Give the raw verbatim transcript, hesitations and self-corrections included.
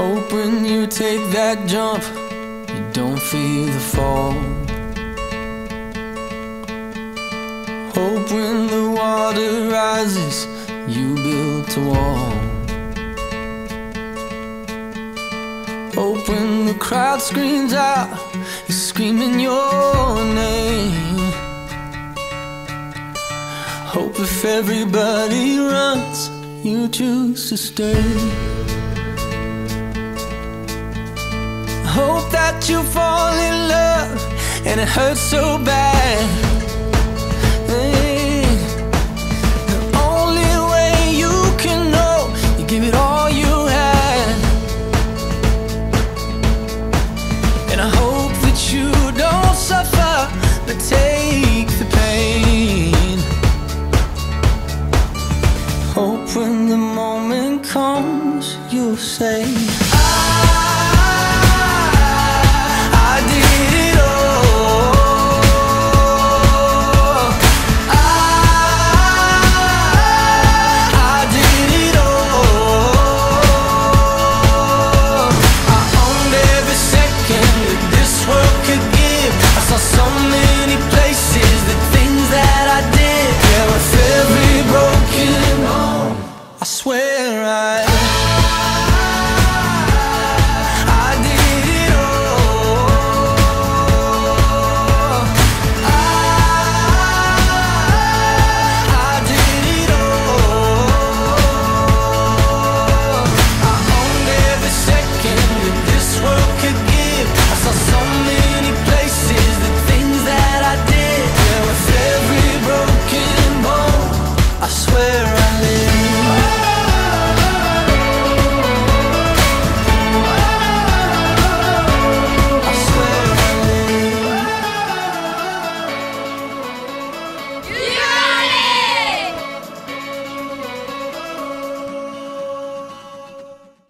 Hope when you take that jump, you don't feel the fall. Hope when the water rises, you build a wall. Hope when the crowd screams out, you're screaming your name. Hope if everybody runs, you choose to stay. Hope that you fall in love and it hurts so bad.